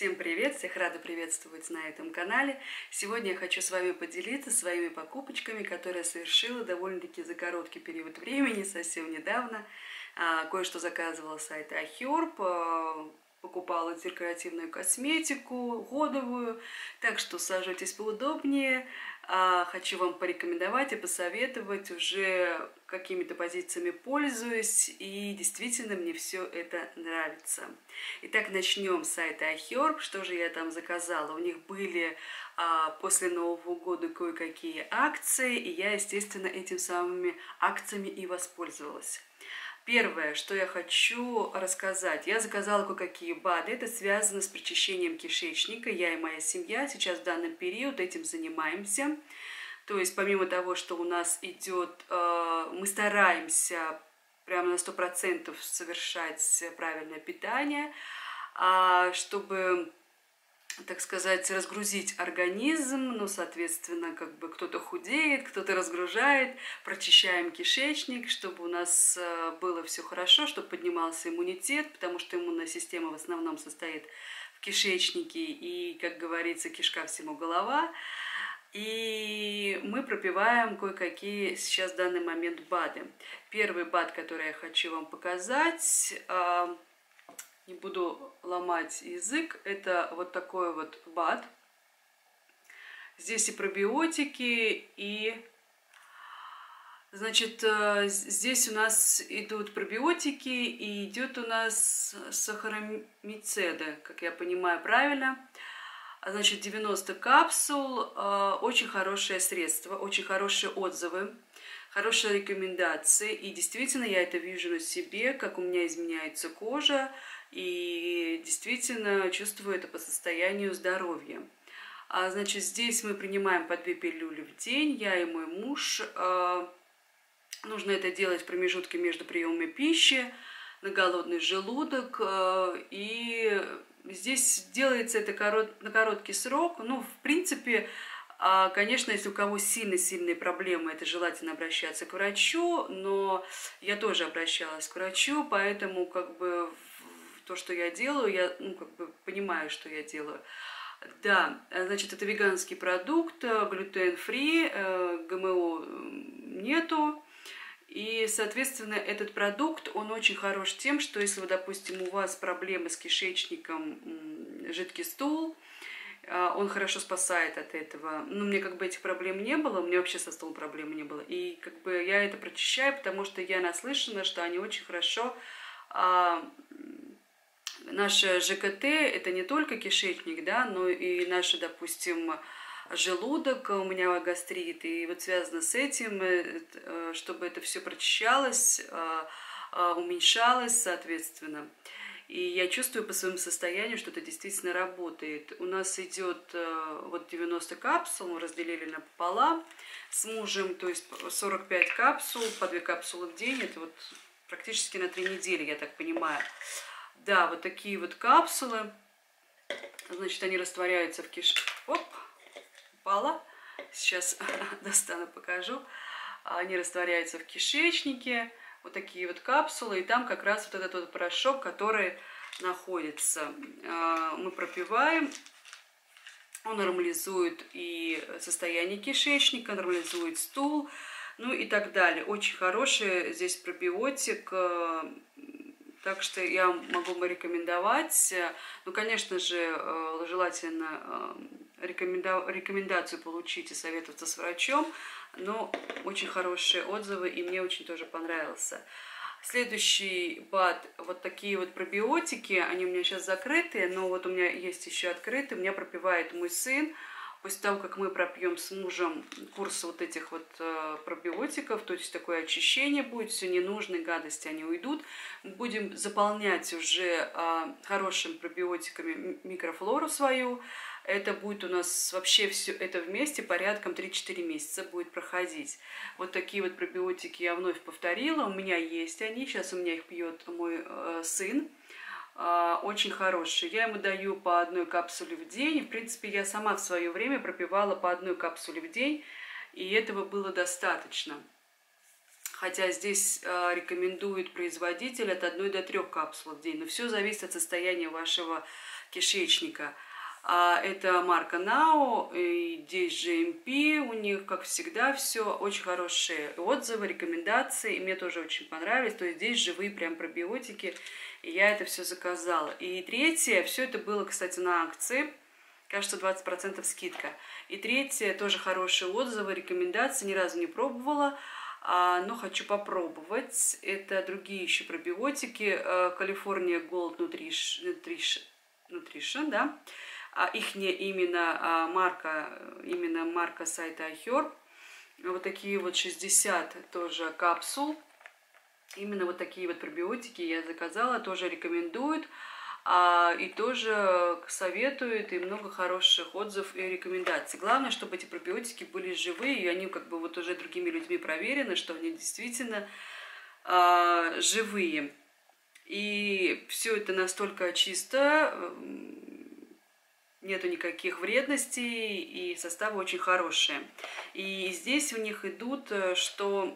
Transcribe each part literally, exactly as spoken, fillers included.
Всем привет! Всех рада приветствовать на этом канале. Сегодня я хочу с вами поделиться своими покупочками, которые я совершила довольно-таки за короткий период времени, совсем недавно. Кое-что заказывала с сайта iHerb, покупала декоративную косметику, годовую, так что саживайтесь поудобнее. Хочу вам порекомендовать и посоветовать, уже какими-то позициями пользуюсь, и действительно мне все это нравится. Итак, начнем с сайта iHerb. Что же я там заказала? У них были а, после Нового года кое-какие акции, и я, естественно, этими самыми акциями и воспользовалась. Первое, что я хочу рассказать, я заказала кое-какие БАДы, это связано с прочищением кишечника. Я и моя семья сейчас в данный период этим занимаемся. То есть помимо того, что у нас идет, э, мы стараемся прямо на сто процентов совершать правильное питание, э, чтобы, так сказать, разгрузить организм, ну, соответственно, как бы кто-то худеет, кто-то разгружает, прочищаем кишечник, чтобы у нас было все хорошо, чтобы поднимался иммунитет, потому что иммунная система в основном состоит в кишечнике, и, как говорится, кишка всему голова. И мы пропиваем кое-какие сейчас в данный момент БАДы. Первый БАД, который я хочу вам показать, не буду ломать язык, это вот такой вот БАД. Здесь и пробиотики, и, значит, здесь у нас идут пробиотики, и идет у нас сахаромицеда, как я понимаю правильно. Значит, девяносто капсул, очень хорошее средство, очень хорошие отзывы, хорошие рекомендации. И действительно я это вижу на себе, как у меня изменяется кожа, и действительно чувствую это по состоянию здоровья. А, значит, здесь мы принимаем по две пилюли в день, я и мой муж. Нужно это делать в промежутке между приемами пищи, на голодный желудок, и здесь делается это корот, на короткий срок. Ну, в принципе, конечно, если у кого сильно-сильные проблемы, это желательно обращаться к врачу, но я тоже обращалась к врачу, поэтому как бы то, что я делаю, я ну, как бы понимаю, что я делаю. Да, значит, это веганский продукт, глютен-фри, ГМО нету. И, соответственно, этот продукт, он очень хорош тем, что если, вы, допустим, у вас проблемы с кишечником, жидкий стул, он хорошо спасает от этого. Ну, мне как бы этих проблем не было, у меня вообще со стулом проблем не было. И как бы я это прочищаю, потому что я наслышана, что они очень хорошо... А, наше ЖКТ – это не только кишечник, да, но и наше, допустим, желудок, у меня гастрит, и вот связано с этим, чтобы это все прочищалось, уменьшалось, соответственно. И я чувствую по своему состоянию, что это действительно работает. У нас идет вот девяносто капсул, мы разделили напополам с мужем, то есть сорок пять капсул, по две капсулы в день, это вот практически на три недели, я так понимаю. Да, вот такие вот капсулы, значит, они растворяются в кишечнике. Оп! Упала. Сейчас достану, покажу. Они растворяются в кишечнике. Вот такие вот капсулы. И там как раз вот этот вот порошок, который находится. Мы пропиваем. Он нормализует и состояние кишечника, нормализует стул, ну и так далее. Очень хороший здесь пробиотик. Так что я могу вам рекомендовать. Ну, конечно же, желательно рекомендацию получить и советоваться с врачом. Но очень хорошие отзывы, и мне очень тоже понравился. Следующий БАД, вот такие вот пробиотики, они у меня сейчас закрытые, но вот у меня есть еще открытые, у меня пропивает мой сын. После того, как мы пропьем с мужем курс вот этих вот пробиотиков, то есть такое очищение будет, все ненужные гадости, они уйдут. Мы будем заполнять уже хорошими пробиотиками микрофлору свою. Это будет у нас вообще все это вместе порядком три-четыре месяца будет проходить. Вот такие вот пробиотики я вновь повторила, у меня есть они, сейчас у меня их пьет мой э, сын. Очень хороший. Я ему даю по одной капсуле в день. В принципе, я сама в свое время пропивала по одной капсуле в день, и этого было достаточно. хотя здесь э, рекомендует производитель от одной до трёх капсул в день, но все зависит от состояния вашего кишечника. А это марка Now, и здесь джи эм пи, у них, как всегда, все очень хорошие отзывы, рекомендации, и мне тоже очень понравились, то есть здесь живые прям пробиотики, и я это все заказала. И третье, все это было, кстати, на акции, кажется, двадцать процентов скидка. И третье, тоже хорошие отзывы, рекомендации, ни разу не пробовала, но хочу попробовать. Это другие еще пробиотики, California Gold Nutrition, Nutrition, да, их не именно марка, именно марка сайта iHerb. Вот такие вот шестьдесят тоже капсул. Именно вот такие вот пробиотики я заказала, тоже рекомендуют. И тоже советуют, и много хороших отзывов и рекомендаций. Главное, чтобы эти пробиотики были живые, и они как бы вот уже другими людьми проверены, что они действительно а, живые. И все это настолько чисто, нету никаких вредностей, и составы очень хорошие. И здесь у них идут, что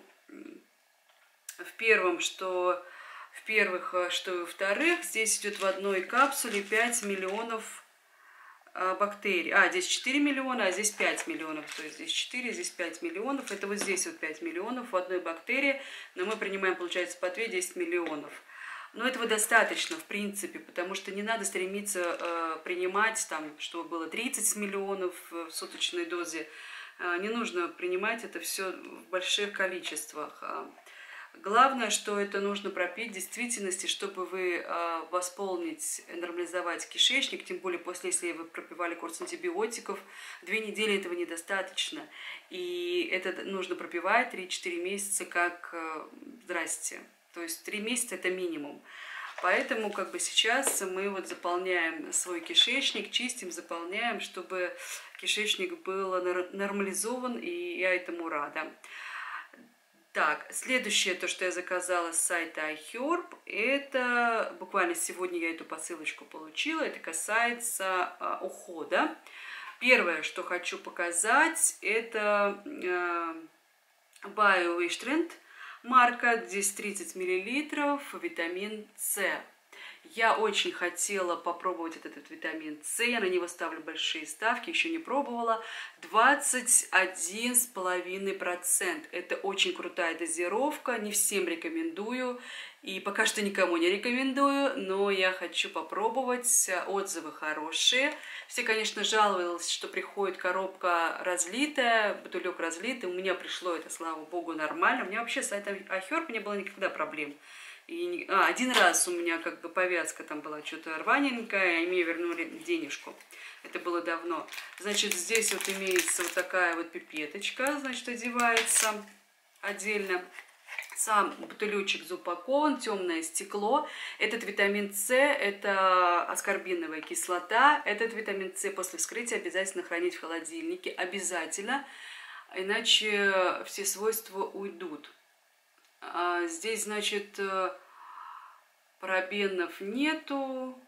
в первом, что в первых, что и во вторых, здесь идет в одной капсуле пять миллионов бактерий. А, здесь четыре миллиона, а здесь пять миллионов. То есть здесь четыре, здесь пять миллионов. Это вот здесь вот пять миллионов в одной бактерии, но мы принимаем, получается, по две, десять миллионов. Но этого достаточно, в принципе, потому что не надо стремиться э, принимать, там, чтобы было тридцать миллионов в суточной дозе. Э, не нужно принимать это все в больших количествах. Главное, что это нужно пропить в действительности, чтобы вы э, восполнить, нормализовать кишечник, тем более после, если вы пропивали курс антибиотиков, две недели этого недостаточно. И это нужно пропивать три-четыре месяца как э, здрасте. То есть три месяца это минимум. Поэтому как бы сейчас мы вот заполняем свой кишечник, чистим, заполняем, чтобы кишечник был нормализован, и я этому рада. Так, следующее, то, что я заказала с сайта iHerb, это буквально сегодня я эту посылочку получила, это касается а, ухода. Первое, что хочу показать, это а, BioWish Trend марка, здесь тридцать миллилитров, витамин С. Я очень хотела попробовать этот, этот витамин С, я на него ставлю большие ставки, еще не пробовала. двадцать один и пять процентов. Это очень крутая дозировка, не всем рекомендую. И пока что никому не рекомендую, но я хочу попробовать. Отзывы хорошие. Все, конечно, жаловались, что приходит коробка разлитая, бутылек разлитый. У меня пришло это, слава богу, нормально. У меня вообще с сайтом iHerb не было никогда проблем. И, а, один раз у меня как бы повязка там была что-то рваненькая, и мне вернули денежку. Это было давно. Значит, здесь вот имеется вот такая вот пипеточка, значит, одевается отдельно. Сам бутылечек запакован, темное стекло. Этот витамин С, это аскорбиновая кислота. Этот витамин С после вскрытия обязательно хранить в холодильнике. Обязательно, иначе все свойства уйдут. Здесь, значит, парабенов нету.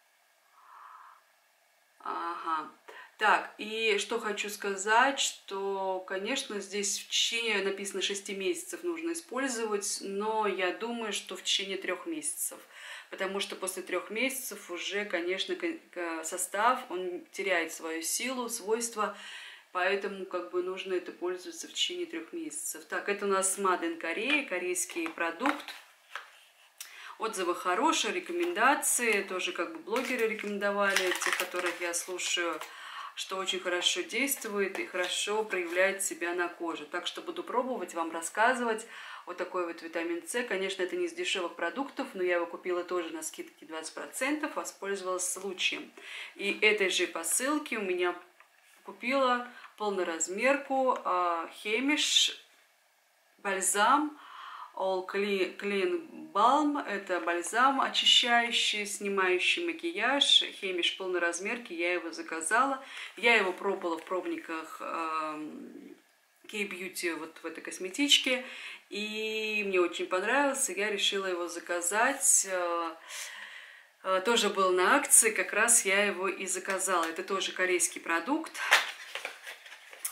Ага. Так, и что хочу сказать, что, конечно, здесь в течение, написано, шести месяцев нужно использовать, но я думаю, что в течение трех месяцев. Потому что после трех месяцев уже, конечно, состав, он теряет свою силу, свойства. Поэтому как бы нужно это пользоваться в течение трех месяцев. Так, это у нас Made in Korea, корейский продукт. Отзывы хорошие, рекомендации. Тоже как бы блогеры рекомендовали, те, которых я слушаю, что очень хорошо действует и хорошо проявляет себя на коже. Так что буду пробовать, вам рассказывать. Вот такой вот витамин С. Конечно, это не из дешевых продуктов, но я его купила тоже на скидке двадцать процентов, воспользовалась случаем. И этой же посылки у меня купила полноразмерку Хемиш бальзам All Clean Balm. Это бальзам очищающий, снимающий макияж. Хемиш полноразмерки, я его заказала. Я его пробовала в пробниках K-Beauty, вот в этой косметичке. И мне очень понравился, я решила его заказать. Тоже был на акции, как раз я его и заказала. Это тоже корейский продукт.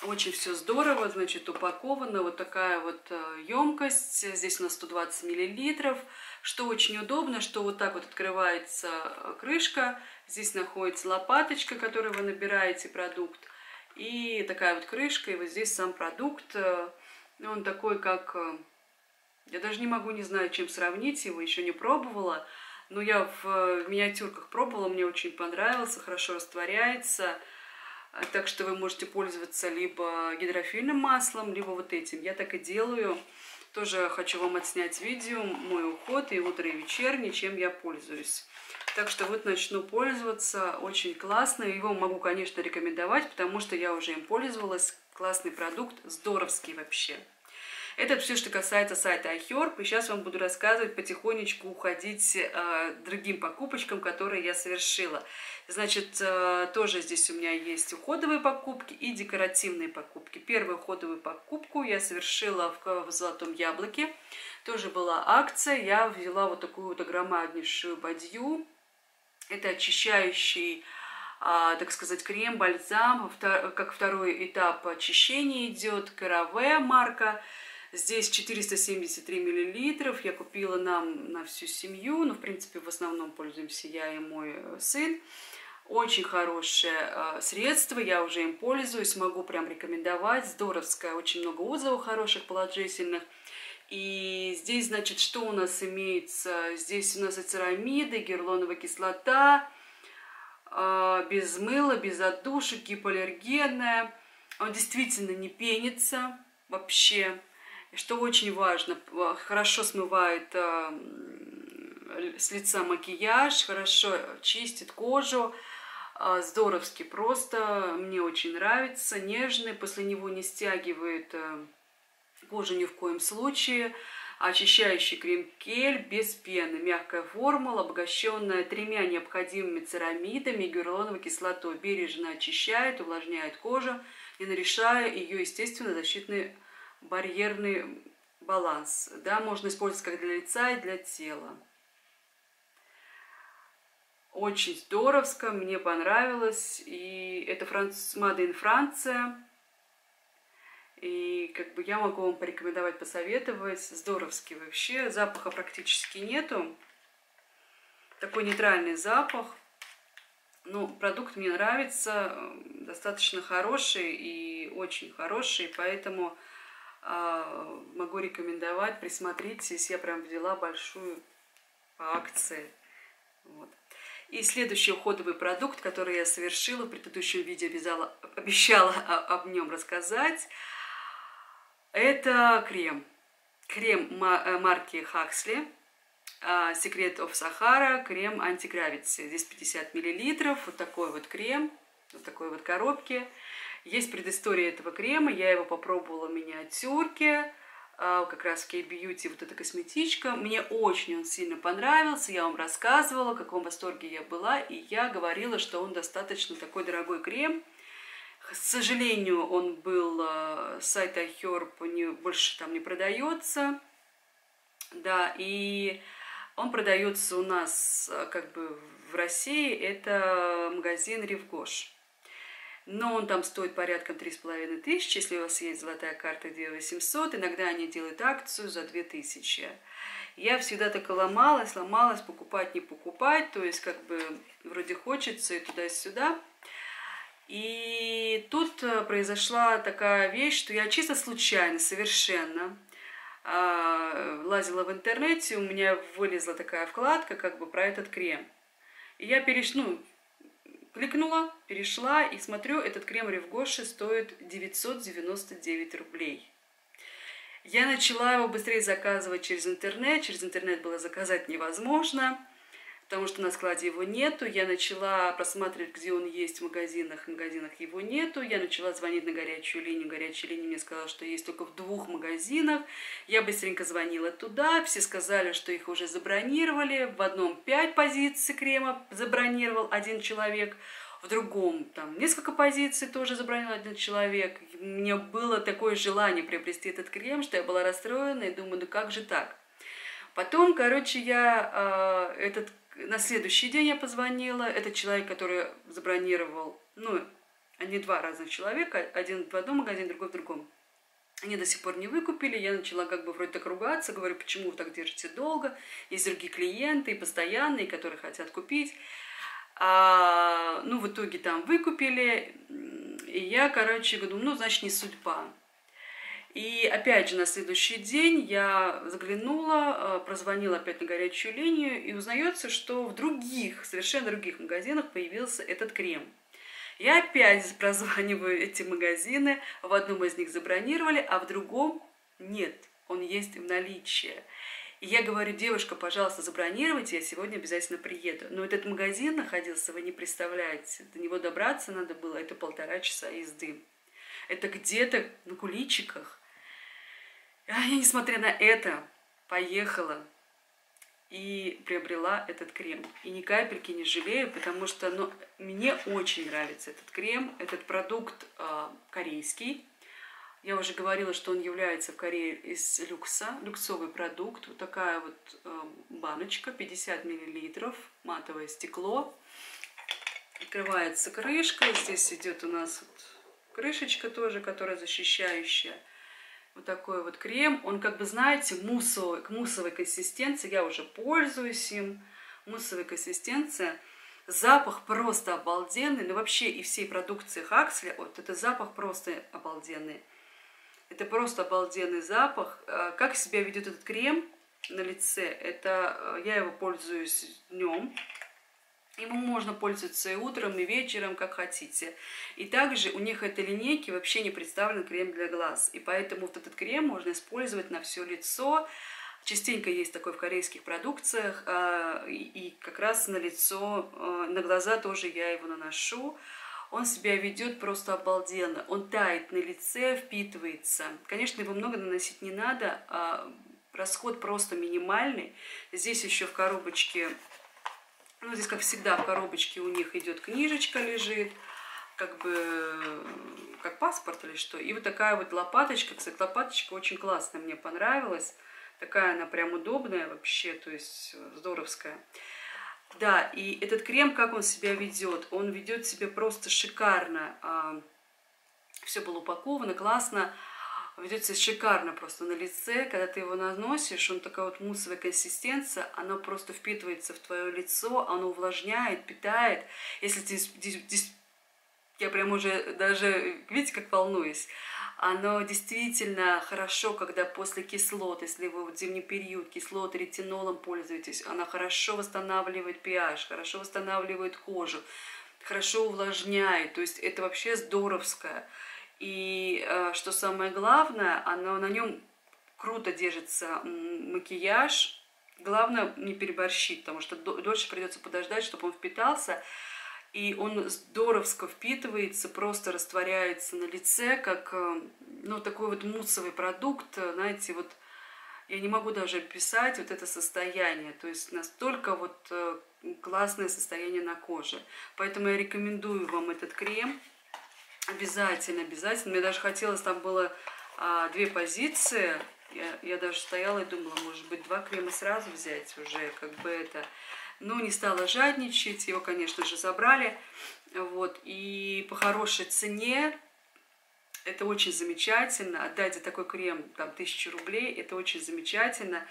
Очень все здорово, значит, упаковано. Вот такая вот емкость. Здесь у нас сто двадцать миллилитров. Что очень удобно, что вот так вот открывается крышка. Здесь находится лопаточка, которой вы набираете продукт. И такая вот крышка, и вот здесь сам продукт. Он такой, как... Я даже не могу, не знаю, чем сравнить его, еще не пробовала. Но я в миниатюрках пробовала, мне очень понравился, хорошо растворяется. Так что вы можете пользоваться либо гидрофильным маслом, либо вот этим. Я так и делаю. Тоже хочу вам отснять видео, мой уход и утро, и вечерний, чем я пользуюсь. Так что вот начну пользоваться. Очень классно. Его могу, конечно, рекомендовать, потому что я уже им пользовалась. Классный продукт, здоровский вообще. Это все, что касается сайта iHerb. И сейчас вам буду рассказывать, потихонечку уходить э, другим покупочкам, которые я совершила. Значит, э, тоже здесь у меня есть уходовые покупки и декоративные покупки. Первую уходовую покупку я совершила в, в Золотом Яблоке. Тоже была акция. Я взяла вот такую вот огромнейшую бадью. Это очищающий, э, так сказать, крем-бальзам. Как второй этап очищения идет. КараВе марка. Здесь четыреста семьдесят три миллилитров. Я купила нам на всю семью. Но, в принципе, в основном пользуемся я и мой сын. Очень хорошее средство. Я уже им пользуюсь. Могу прям рекомендовать. Здоровское. Очень много отзывов хороших, положительных. И здесь, значит, что у нас имеется? Здесь у нас ацерамиды, гиалуроновая кислота. Без мыла, без отдушек, гипоаллергенная. Он действительно не пенится вообще. Что очень важно, хорошо смывает э, с лица макияж, хорошо чистит кожу, э, здоровски просто, мне очень нравится, нежный, после него не стягивает э, кожу ни в коем случае, очищающий крем-кель без пены, мягкая формула, обогащенная тремя необходимыми церамидами и гиалуроновой кислотой, бережно очищает, увлажняет кожу, не нарушая ее, естественно, защитный барьерный баланс. Да, можно использовать как для лица и для тела. Очень здоровско, мне понравилось. И это Франц... Made in Франция. И как бы я могу вам порекомендовать, посоветовать. Здоровский вообще. Запаха практически нету. Такой нейтральный запах. Ну, продукт мне нравится. Достаточно хороший и очень хороший. Поэтому могу рекомендовать, присмотритесь, я прям взяла большую по акции. Вот. И следующий уходовый продукт, который я совершила, в предыдущем видео обязала, обещала об нем рассказать, это крем. Крем марки Хаксли, Secret of Sahara, крем антигравити. Здесь пятьдесят миллилитров, вот такой вот крем, вот такой вот коробке. Есть предыстория этого крема, я его попробовала в миниатюрке, как раз в K-Beauty, вот эта косметичка. Мне очень он сильно понравился, я вам рассказывала, в каком восторге я была, и я говорила, что он достаточно такой дорогой крем. К сожалению, он был с сайта iHerb, не, больше там не продается, да, и он продается у нас как бы в России, это магазин Ревгош. Но он там стоит порядка три с половиной тысячи, если у вас есть золотая карта две тысячи восемьсот, иногда они делают акцию за две тысячи. Я всегда так и ломалась, ломалась, покупать, не покупать, то есть как бы вроде хочется и туда-сюда. И тут произошла такая вещь, что я чисто случайно, совершенно лазила в интернете, у меня вылезла такая вкладка как бы про этот крем. И я переш... ну, кликнула, перешла и смотрю, этот крем Ревгоши стоит девятьсот девяносто девять рублей. Я начала его быстрее заказывать через интернет. Через интернет было заказать невозможно, потому что на складе его нету. Я начала просматривать, где он есть в магазинах. В магазинах его нету. Я начала звонить на горячую линию. Горячая линия мне сказала, что есть только в двух магазинах. Я быстренько звонила туда. Все сказали, что их уже забронировали. В одном пять позиций крема забронировал один человек. В другом там несколько позиций тоже забронил один человек. У меня было такое желание приобрести этот крем, что я была расстроена и думаю, ну как же так? Потом, короче, я э, этот, на следующий день я позвонила. Этот человек, который забронировал, ну, Они два разных человека, один в одном магазине, другой в другом. Они до сих пор не выкупили, я начала как бы вроде так ругаться, говорю, почему вы так держите долго, есть другие клиенты, и постоянные, которые хотят купить. А, ну, в итоге там выкупили, и я, короче, говорю, ну, значит, не судьба. И опять же, на следующий день я заглянула, прозвонила опять на горячую линию, и узнается, что в других, совершенно других магазинах появился этот крем. Я опять прозваниваю эти магазины, в одном из них забронировали, а в другом нет, он есть в наличии. И я говорю, девушка, пожалуйста, забронируйте, я сегодня обязательно приеду. Но этот магазин находился, вы не представляете, до него добраться надо было, это полтора часа езды. Это где-то на куличиках. А я, несмотря на это, поехала и приобрела этот крем. И ни капельки не жалею, потому что ну, мне очень нравится этот крем. Этот продукт э, корейский. Я уже говорила, что он является в Корее из люкса. Люксовый продукт. Вот такая вот э, баночка, пятьдесят миллилитров, матовое стекло. Открывается крышка. Здесь идет у нас вот крышечка тоже, которая защищающая. Вот такой вот крем. Он, как бы, знаете, муссовой, муссовой консистенции. Я уже пользуюсь им. Муссовая консистенция. Запах просто обалденный. Ну, вообще и всей продукции Хаксли. Вот это запах просто обалденный. Это просто обалденный запах. Как себя ведет этот крем на лице? Это я его пользуюсь днем. Ему можно пользоваться и утром, и вечером, как хотите. И также у них этой линейки вообще не представлен крем для глаз. И поэтому вот этот крем можно использовать на все лицо. Частенько есть такой в корейских продукциях. И как раз на лицо, на глаза тоже я его наношу. Он себя ведет просто обалденно. Он тает на лице, впитывается. Конечно, его много наносить не надо. Расход просто минимальный. Здесь еще в коробочке... Ну, здесь, как всегда, в коробочке у них идет книжечка, лежит, как бы, как паспорт или что. И вот такая вот лопаточка. Кстати, лопаточка очень классная, мне понравилась. Такая она прям удобная вообще, то есть здоровская. Да, и этот крем, как он себя ведет? Он ведет себя просто шикарно. Все было упаковано, классно. Ведет себя шикарно просто на лице. Когда ты его наносишь, он такая вот муссовая консистенция, оно просто впитывается в твое лицо, оно увлажняет, питает. Если ты, здесь, я прям уже даже, видите, как волнуюсь, оно действительно хорошо, когда после кислот, если вы в зимний период кислот, ретинолом пользуетесь, она хорошо восстанавливает pH, хорошо восстанавливает кожу, хорошо увлажняет, то есть это вообще здоровское. И что самое главное, оно, на нем круто держится макияж. Главное не переборщить, потому что дольше придется подождать, чтобы он впитался. И он здоровско впитывается, просто растворяется на лице, как ну, такой вот муссовый продукт. Знаете, вот я не могу даже описать вот это состояние. То есть настолько вот классное состояние на коже. Поэтому я рекомендую вам этот крем. Обязательно, обязательно. Мне даже хотелось, там было а, две позиции. Я, я даже стояла и думала, может быть, два крема сразу взять уже, как бы это. Но не стала жадничать, его, конечно же, забрали. Вот. И по хорошей цене это очень замечательно. Отдать за такой крем там тысячу рублей, это очень замечательно.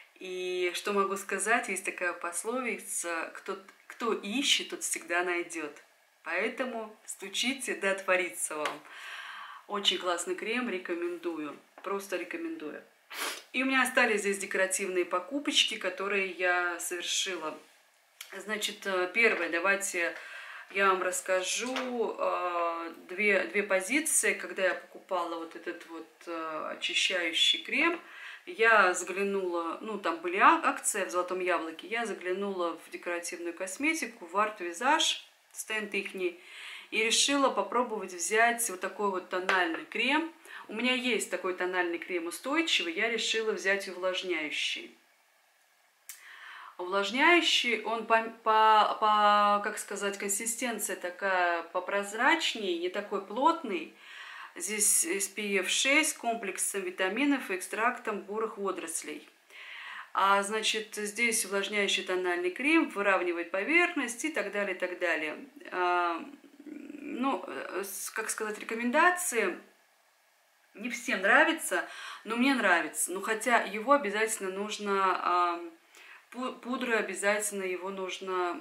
И что могу сказать, есть такая пословица, кто, кто ищет, тот всегда найдет. Поэтому стучите, да отворится вам. Очень классный крем, рекомендую. Просто рекомендую. И у меня остались здесь декоративные покупочки, которые я совершила. Значит, первое, давайте я вам расскажу две, две позиции. Когда я покупала вот этот вот очищающий крем, я заглянула, ну там были акции в Золотом Яблоке, я заглянула в декоративную косметику, в Art Visage, стенд ихний, и решила попробовать взять вот такой вот тональный крем. У меня есть такой тональный крем устойчивый, я решила взять увлажняющий. Увлажняющий, он по, по, по, как сказать, консистенция такая попрозрачнее, не такой плотный. Здесь эс пи эф шесть с комплексом витаминов и экстрактом бурых водорослей. А, значит, здесь увлажняющий тональный крем, выравнивает поверхность и так далее, и так далее. А, ну, как сказать, рекомендации не всем нравится, но мне нравится. Ну, хотя его обязательно нужно, пудры обязательно его нужно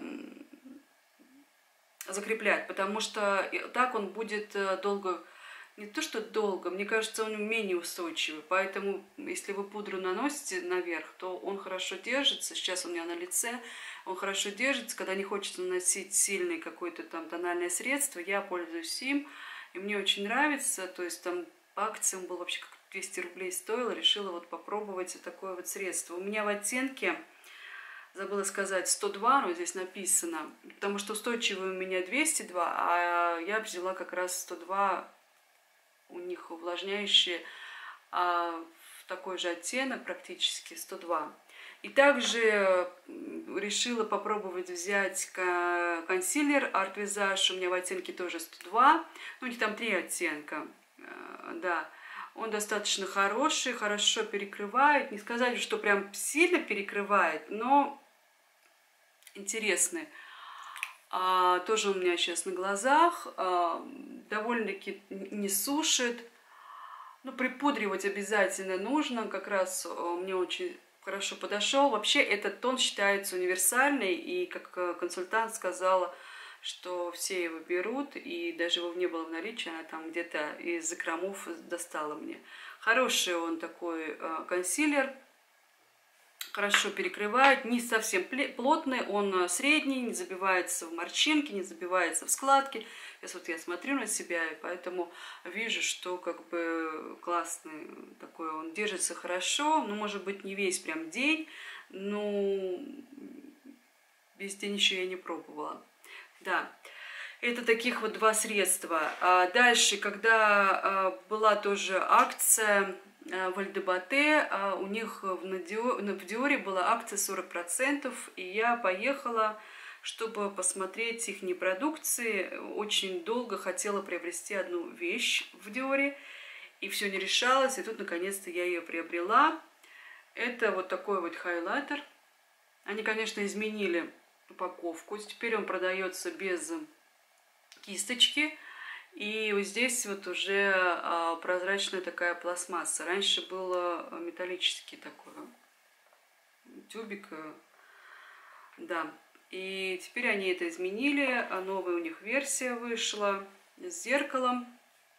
закреплять, потому что так он будет долго, не то что долго, мне кажется, он менее устойчивый. Поэтому, если вы пудру наносите наверх, то он хорошо держится. Сейчас у меня на лице, он хорошо держится. Когда не хочется наносить сильное какое-то там тональное средство, я пользуюсь им, и мне очень нравится. То есть там по акциям было вообще как двести рублей стоило, решила вот попробовать такое вот средство. У меня в оттенке, забыла сказать, сто два, но здесь написано, потому что устойчивый у меня двести два, а я взяла как раз сто два, у них увлажняющие, а, такой же оттенок практически, сто два. И также решила попробовать взять консилер Art Visage, у меня в оттенке тоже сто два, ну у них там три оттенка, да. Он достаточно хороший, хорошо перекрывает, не сказать, что прям сильно перекрывает, но интересный. А, тоже у меня сейчас на глазах, а, довольно-таки не сушит. Ну, припудривать обязательно нужно, как раз мне очень хорошо подошел. Вообще этот тон считается универсальный, и как консультант сказала, что все его берут, и даже его не было в наличии, она там где-то из закромов достала мне. Хороший он такой консилер. Хорошо перекрывает, не совсем плотный, он средний, не забивается в морщинки, не забивается в складки. Сейчас вот я смотрю на себя, и поэтому вижу, что как бы классный такой, он держится хорошо, ну, может быть, не весь прям день, но весь день еще я не пробовала. Да, это таких вот два средства. А дальше, когда была тоже акция в Альдебате, у них в Диоре была акция сорок процентов, и я поехала, чтобы посмотреть их продукции. Очень долго хотела приобрести одну вещь в Диоре, и все не решалось, и тут наконец-то я ее приобрела. Это вот такой вот хайлайтер. Они, конечно, изменили упаковку, теперь он продается без кисточки. И вот здесь вот уже а, прозрачная такая пластмасса. Раньше было металлический такой тюбик. Да. И теперь они это изменили. Новая у них версия вышла с зеркалом.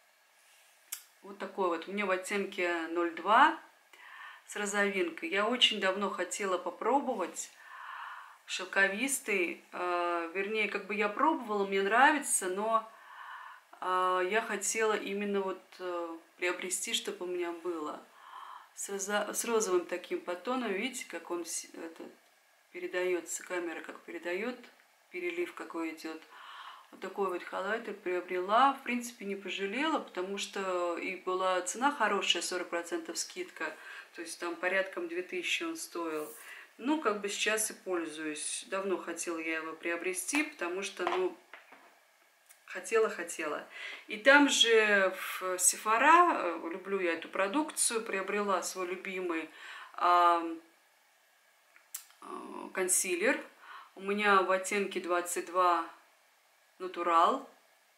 Вот такой вот. У меня в оттенке ноль два с розовинкой. Я очень давно хотела попробовать шелковистый. Э, вернее, как бы я пробовала, мне нравится, но я хотела именно вот приобрести, чтобы у меня было. С, розо, с розовым таким подтоном, видите, как он это, передается, камера как передает, перелив какой идет. Вот такой вот хайлайтер приобрела, в принципе, не пожалела, потому что и была цена хорошая, сорок процентов скидка, то есть там порядком две тысячи он стоил. Ну, как бы сейчас и пользуюсь. Давно хотела я его приобрести, потому что, ну, Хотела-хотела. И там же в Сефара, люблю я эту продукцию, приобрела свой любимый э, э, консилер. У меня в оттенке двадцать два Натурал.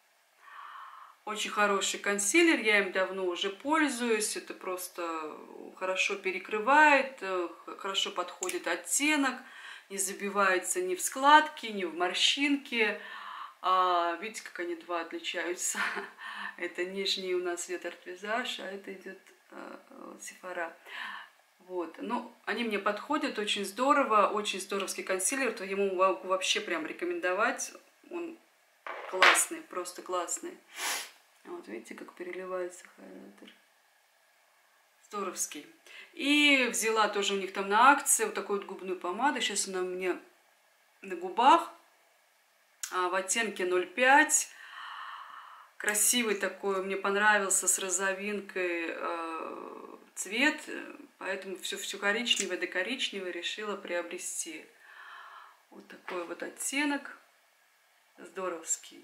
Очень хороший консилер, я им давно уже пользуюсь. Это просто хорошо перекрывает, хорошо подходит оттенок, не забивается ни в складки, ни в морщинки. А, видите, как они два отличаются. Это нижний у нас идет Art Visage, а это идет а, Сефара. Вот. Ну, они мне подходят очень здорово, очень здоровский консилер, то ему могу вообще прям рекомендовать. Он классный, просто классный. Вот видите, как переливается хайлайтер. Здоровский. И взяла тоже у них там на акции вот такую вот губную помаду. Сейчас она у меня на губах. В оттенке ноль пять. Красивый такой, мне понравился, с розовинкой э, цвет. Поэтому все, все коричневое да коричневое решила приобрести. Вот такой вот оттенок. Здоровский.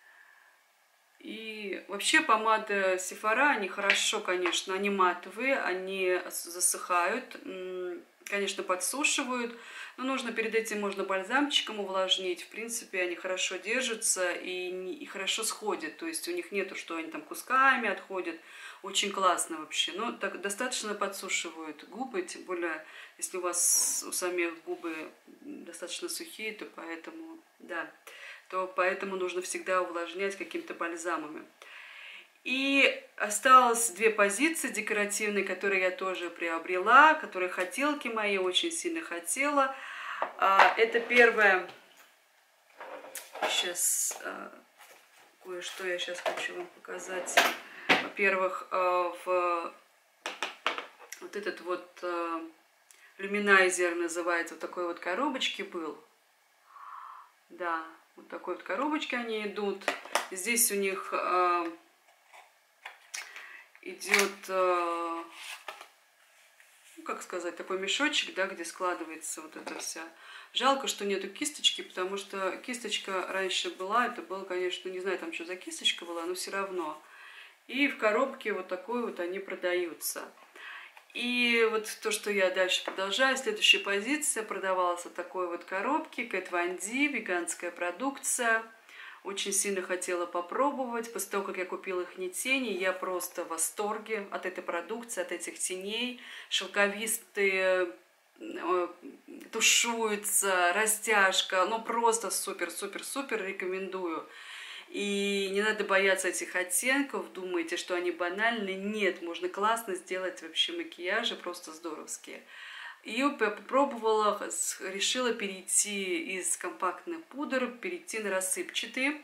И вообще помады Сефара, они хорошо, конечно, они матовые, они засыхают. конечно, подсушивают, но нужно перед этим можно бальзамчиком увлажнить. В принципе, они хорошо держатся и, не, и хорошо сходят. То есть у них нету, что они там кусками отходят. Очень классно вообще. Но так достаточно подсушивают губы, тем более, если у вас у самих губы достаточно сухие, то поэтому, да, то поэтому нужно всегда увлажнять какими-то бальзамами. И осталось две позиции декоративные, которые я тоже приобрела, которые хотелки мои очень сильно хотела. Это первое. Сейчас кое-что я сейчас хочу вам показать. Во-первых, в вот этот вот люминайзер называется, вот такой вот коробочки был. Да, вот такой вот коробочки они идут. Здесь у них идет, ну, как сказать, такой мешочек, да, где складывается вот эта вся. Жалко, что нету кисточки, потому что кисточка раньше была, это было, конечно, не знаю, там что за кисточка была, но все равно. И в коробке вот такой вот они продаются. И вот то, что я дальше продолжаю, следующая позиция продавалась в такой вот коробке, Kat Von D, веганская продукция. Очень сильно хотела попробовать. После того, как я купила их тени, я просто в восторге от этой продукции, от этих теней. Шелковистые, тушуются, растяжка. Ну, просто супер-супер-супер рекомендую. И не надо бояться этих оттенков. Думаете, что они банальны? Нет, можно классно сделать вообще макияжи, просто здоровские. И попробовала, решила перейти из компактных пудр, перейти на рассыпчатые.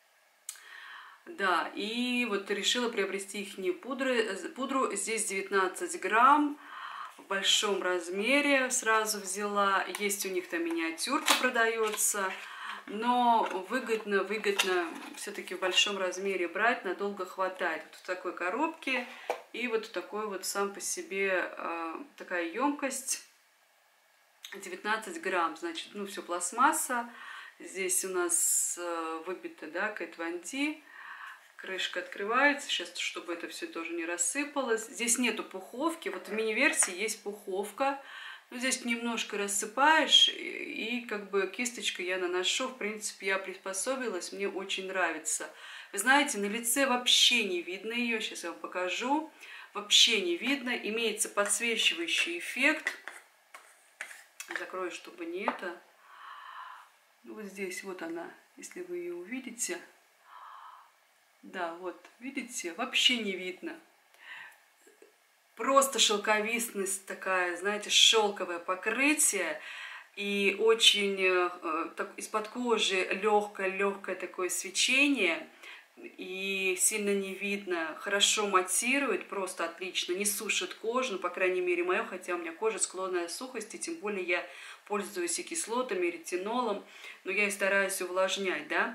Да, и вот решила приобрести их пудры, пудру. Здесь девятнадцать грамм, в большом размере сразу взяла. Есть у них там миниатюрка продается. Но выгодно, выгодно все-таки в большом размере брать, надолго хватает. Вот в такой коробке и вот такой вот сам по себе э, такая емкость, девятнадцать грамм, значит, ну все пластмасса. Здесь у нас э, выбито, да, Kat Von D. Крышка открывается, сейчас, чтобы это все тоже не рассыпалось. Здесь нету пуховки, вот в мини-версии есть пуховка. Ну, здесь немножко рассыпаешь, и, и как бы кисточкой я наношу. В принципе, я приспособилась, мне очень нравится. Вы знаете, на лице вообще не видно ее, сейчас я вам покажу. Вообще не видно, имеется подсвечивающий эффект. Закрою, чтобы не это. Ну, вот здесь, вот она, если вы ее увидите. Да, вот, видите, вообще не видно. Просто шелковистность такая, знаете, шелковое покрытие. И очень э, из-под кожи легкое-легкое такое свечение. И сильно не видно. Хорошо матирует, просто отлично. Не сушит кожу, ну, по крайней мере, мою, хотя у меня кожа склонная к сухости. Тем более я пользуюсь и кислотами, и ретинолом. Но я и стараюсь увлажнять, да.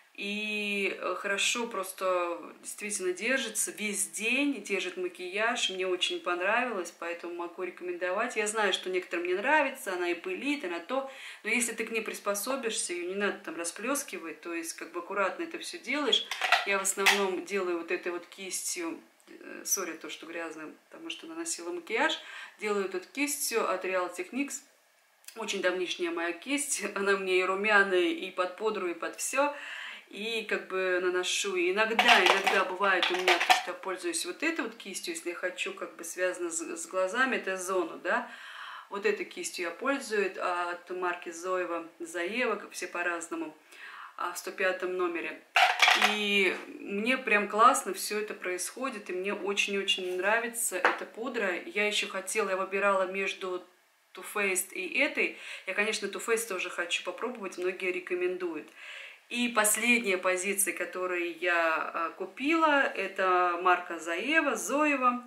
И хорошо просто действительно держится, весь день держит макияж, мне очень понравилось, поэтому могу рекомендовать. Я знаю, что некоторым не нравится, она и пылит, она то, но если ты к ней приспособишься, ее не надо там расплескивать, то есть как бы аккуратно это все делаешь. Я в основном делаю вот этой вот кистью, сори, то, что грязным, потому что наносила макияж, делаю эту кистью от Real Techniques. Очень давнишняя моя кисть, она мне и румяная, и под пудру, и под все. И как бы наношу. И иногда, иногда бывает у меня то, что я пользуюсь вот этой вот кистью, если я хочу, как бы связано с, с глазами, это зону, да. Вот этой кистью я пользуюсь от марки Zoeva, Заева, все по-разному, в сто пятом номере. И мне прям классно все это происходит, и мне очень-очень нравится эта пудра. Я еще хотела, я выбирала между Too Faced и этой. Я, конечно, Too Faced тоже хочу попробовать, многие рекомендуют. И последняя позиция, которую я купила, это марка Заева, Zoeva.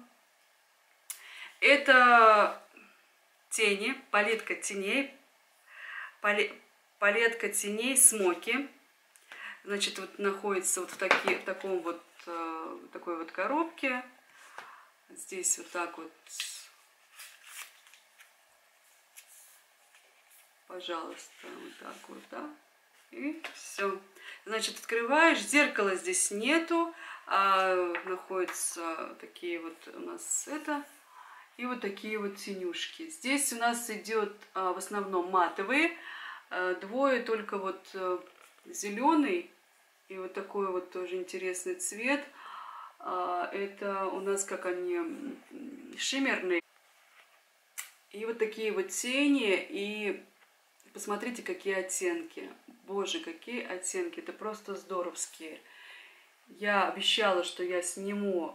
Это тени, палетка теней, палетка теней смоки. Значит, вот находится вот в, таки, в таком вот, такой вот коробке. Здесь вот так вот, пожалуйста, вот так вот, да. И все. Значит, открываешь, зеркала здесь нету, а находятся такие вот у нас это. И вот такие вот тенюшки. Здесь у нас идет в основном матовые. Двое только вот зеленый и вот такой вот тоже интересный цвет. Это у нас как они шиммерные. И вот такие вот тени. И посмотрите, какие оттенки. Боже, какие оттенки. Это просто здоровские. Я обещала, что я сниму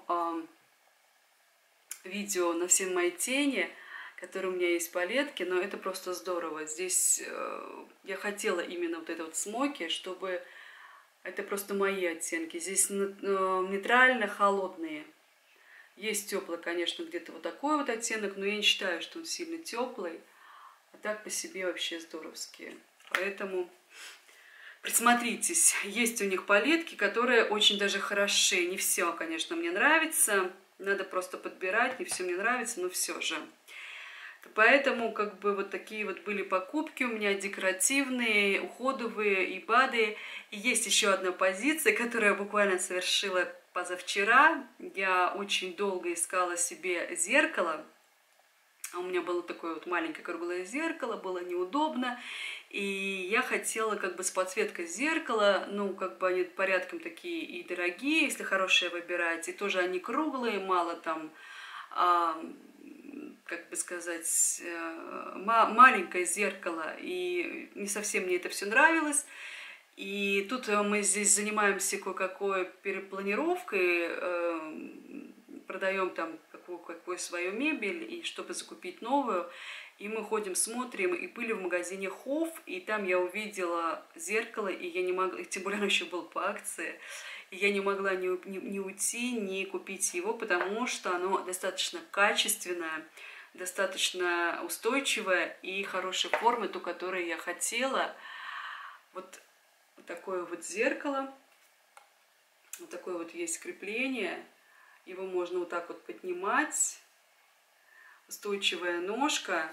видео на все мои тени, которые у меня есть палетки, но это просто здорово. Здесь э, я хотела именно вот это вот смоки, чтобы это просто мои оттенки. Здесь нейтрально холодные. Есть теплый, конечно, где-то вот такой вот оттенок, но я не считаю, что он сильно теплый. А так по себе вообще здоровские. Поэтому присмотритесь. Есть у них палетки, которые очень даже хороши. Не все, конечно, мне нравится. Надо просто подбирать, не все мне нравится, но все же. Поэтому как бы вот такие вот были покупки у меня декоративные, уходовые и БАДы. И есть еще одна позиция, которую я буквально совершила позавчера. Я очень долго искала себе зеркало. У меня было такое вот маленькое круглое зеркало, было неудобно. И я хотела как бы с подсветкой зеркала, ну как бы они порядком такие и дорогие, если хорошие выбирать. И тоже они круглые, мало там, а, как бы сказать, маленькое зеркало. И не совсем мне это все нравилось. И тут мы здесь занимаемся кое-какой перепланировкой, продаем там какую, какую свою мебель, и чтобы закупить новую. И мы ходим, смотрим, и были в магазине Хофф, и там я увидела зеркало, и я не могла, тем более оно еще было по акции, и я не могла ни, ни, ни уйти, ни купить его, потому что оно достаточно качественное, достаточно устойчивое и хорошей формы, ту, которую я хотела. Вот такое вот зеркало, вот такое вот есть крепление, его можно вот так вот поднимать, устойчивая ножка,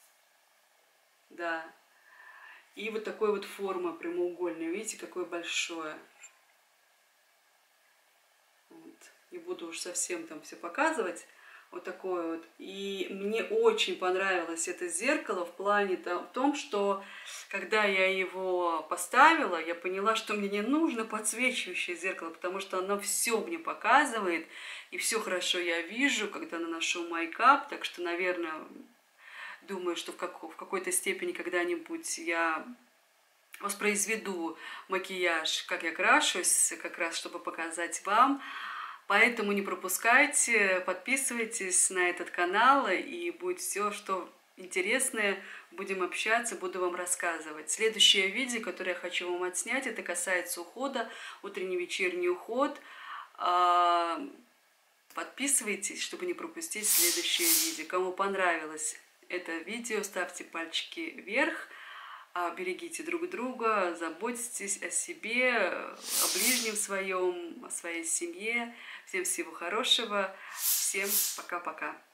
да, и вот такой вот форма прямоугольная, видите, какое большое. Вот. Не буду уж совсем там все показывать. Вот такое вот. И мне очень понравилось это зеркало в плане в том, что когда я его поставила, я поняла, что мне не нужно подсвечивающее зеркало, потому что оно все мне показывает, и все хорошо я вижу, когда наношу мейкап. Так что, наверное, думаю, что в, как, в какой-то степени когда-нибудь я воспроизведу макияж, как я крашусь, как раз чтобы показать вам. Поэтому не пропускайте, подписывайтесь на этот канал, и будет все, что интересное, будем общаться, буду вам рассказывать. Следующее видео, которое я хочу вам отснять, это касается ухода, утренний, вечерний уход. Подписывайтесь, чтобы не пропустить следующее видео. Кому понравилось это видео, ставьте пальчики вверх. Берегите друг друга, заботьтесь о себе, о ближнем своем, о своей семье. Всем всего хорошего. Всем пока-пока.